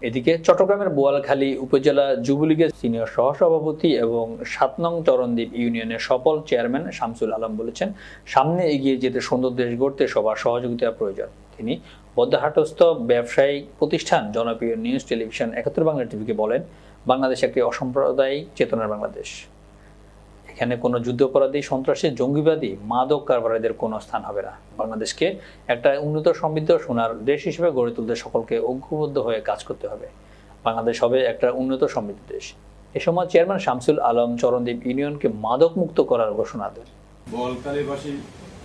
এদিকে চট্টগ্রামের বোয়ালখালী উপজেলা যুবলীগের সিনিয়র সহসভাপতি এবং ৭ নং চরণদ্বীপ ইউনিয়নের সফল চেয়ারম্যান শামসুল আলম বলেছেন, সামনে এগিয়ে যেতে সুন্দর দেশ গড়তে সবার সহযোগিতা প্রয়োজন। তিনি বদ্দাহাটস্থ ব্যবসায়িক প্রতিষ্ঠান জনপ্রিয় নিউজ টেলিভিশন ৭১ বাংলা টিভিকে বলেন, বাংলাদেশ একটি অসাম্প্রদায়িক চেতনার বাংলাদেশ। এখানে কোনো যুদ্ধাপরাধী, সন্ত্রাসী, জঙ্গিবাদী, মাদক কারবারিদের কোনো স্থান হবে না। বাংলাদেশকে একটা উন্নত সমৃদ্ধ সোনার দেশ হিসেবে গড়ে তুলতে সকলকে ঐক্যবদ্ধ হয়ে কাজ করতে হবে। বাংলাদেশ হবে একটা উন্নত সমৃদ্ধ দেশ। এ সময় চেয়ারম্যান শামসুল আলম চরণদ্বীপ ইউনিয়নকে মাদক মুক্ত করার ঘোষণা দেন। বোয়ালখালীবাসীর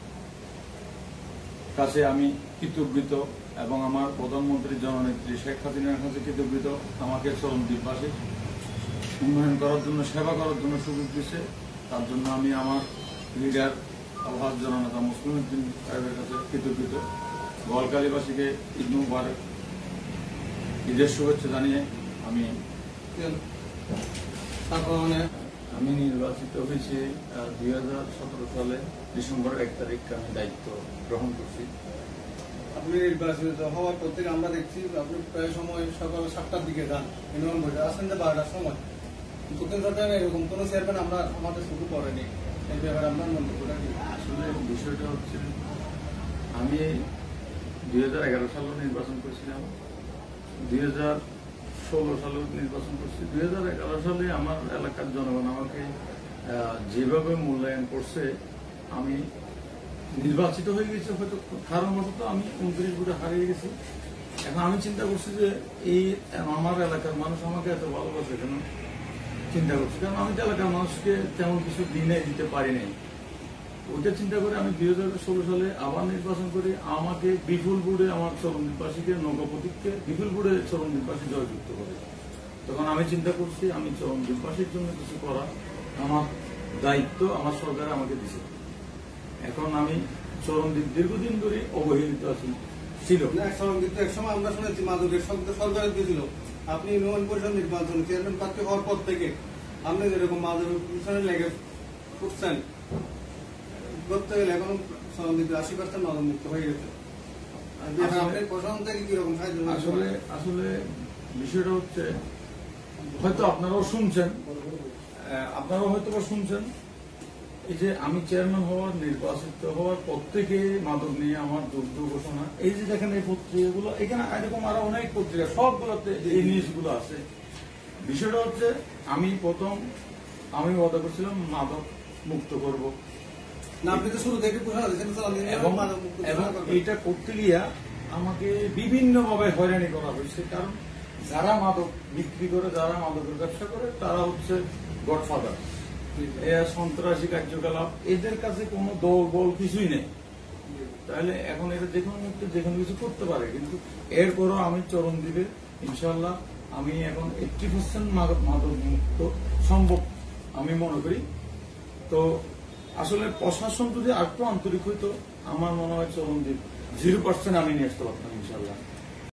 কাছে আমি কৃতজ্ঞ এবং আমার প্রধানমন্ত্রী জননেত্রী শেখ হাসিনার কাছে কৃতজ্ঞ। আমাকে চরণদ্বীপবাসী উন্নয়ন করার জন্য, সেবা করার জন্য সুযোগ দিচ্ছে। তার জন্য আমি আমার লিডার আলহাজ জননেতা মুসলিম উদ্দিন সাহেবের কাছে কৃতজ্ঞ। বোয়ালখালীবাসীকে ঈদ মুবারক, ঈদের শুভেচ্ছা জানিয়ে আমি নির্বাচিত হয়েছি 2017 সালে ডিসেম্বর 1 তারিখে আমি দায়িত্ব গ্রহণ করছি। আপনি নির্বাচিত হওয়ার পর থেকে আমরা দেখছি আপনি প্রায় সময় সকাল 7টার দিকে যান, ইউনিয়ন বসে আসেন যে 12টার সময়। দক্ষিণ চট্টগ্রামে এরকম কোনো চেয়ারম্যান আমরা আমাদের শুরু করেনি। এই ব্যাপারে আপনার মন্তব্যটা কি? আসলে বিষয়টা হচ্ছে, আমি 2011 সালে নির্বাচন করেছিলাম, 2016 সালে নির্বাচন করছি। 2011 সালে আমার এলাকার জনগণ আমাকে যেভাবে মূল্যায়ন করছে, আমি নির্বাচিত হয়ে গেছি, হয়তো কারণবশত আমি 29 ভোটে হারিয়ে গেছি। এখন আমি চিন্তা করছি যে এই আমার এলাকার মানুষ আমাকে এত ভালোবাসে কেন, চিন্তা করছি। কারণ আমি তো এলাকার মানুষকে তেমন কিছু দিতে পারি নাই। ওইটা চিন্তা করে আমি 2016 সালে আবার নির্বাচন করি। আমাকে বিপুল ভোটে আমার চরণদ্বীপবাসীকে, নৌকাপতিককে বিপুল ভোটে চরণদ্বীপবাসী জয়যুক্ত করে। তখন আমি চিন্তা করছি আমি চরণদ্বীপবাসীর জন্য কিছু করা আমার দায়িত্ব আমার সরকার আমাকে দিছে। এখন আমি চরণদ্বীপ দীর্ঘদিন ধরে অবহেলিত ছিল। চরণদ্বীপ এক সময় আমরা শুনেছি মাদকের সরকারের দিয়েছিল। আপনি ইউনিয়ন পরিষদ নির্বাচন চেয়ারম্যান প্রার্থী হওয়ার পর থেকে আপনি যেরকম মাদকের পিছনে লেগে উঠছেন, করতে গেলে এখন চরণদ্বীপে 80% মাদক মুক্ত হয়ে গেছে। আপনি প্রশাসন থেকে কিরকম সাহায্য? আসলে বিষয়টা হচ্ছে, হয়তো আপনারাও শুনছেন, এই যে আমি চেয়ারম্যান হওয়ার, নির্বাচিত হওয়ার পর থেকে মাদক নিয়ে আমার যুদ্ধ ঘোষণা, এই যে দেখেন এই পত্রিকাগুলো, এখানে এরকম আরো অনেক পত্রিকা, সবগুলোতে এই নিউজগুলো আছে। বিষয়টা হচ্ছে, আমি ওয়াদা করছিলাম মাদক মুক্ত করব, এবং এইটা করতে গিয়ে আমাকে বিভিন্ন ভাবে হয়রানি করা হয়েছে। কারণ যারা মাদক বিক্রি করে, যারা মাদকের ব্যবসা করে, তারা হচ্ছে গডফাদার, সন্ত্রাসী কার্যকলাপ, এদের কাছে কোনো দৌড় কিছুই নেই। তাহলে এখন এরা যেকোনো কিছু করতে পারে। কিন্তু এরপরও আমি চরণদ্বীপে ইনশাল্লাহ আমি এখন 80% মাদক মুক্ত সম্ভব আমি মনে করি। তো আসলে প্রশাসন যদি আরেকটু আন্তরিক হইতো, আমার মনে হয় চরণদ্বীপ 0% আমি নিয়ে আসতে পারতাম ইনশাল্লাহ।